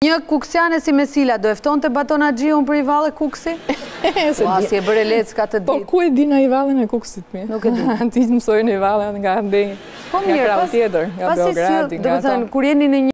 Një kuksiane si Mesila, do efton të batona gjion për i vale kuksi? Ua, si e bërë lec ka të Po, dit. ku e di në i valën e kuksit mi? Nuk e di. Ti mësojnë i valën nga krau tjetër, nga Beogradi, nga... Kur jeni në